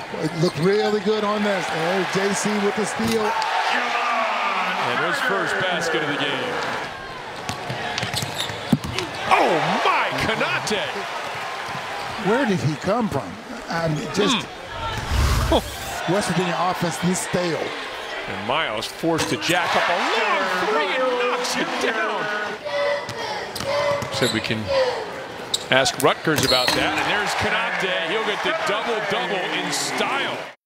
It looked really good on this. And JC with the steal. And his first basket of the game. Oh my, Konate! Where did he come from? I mean, just West Virginia offense needs stale. And Miles forced to jack up a long three and knocks it down. Said we can ask Rutgers about that. And there's Konate. He'll get the double-double in style.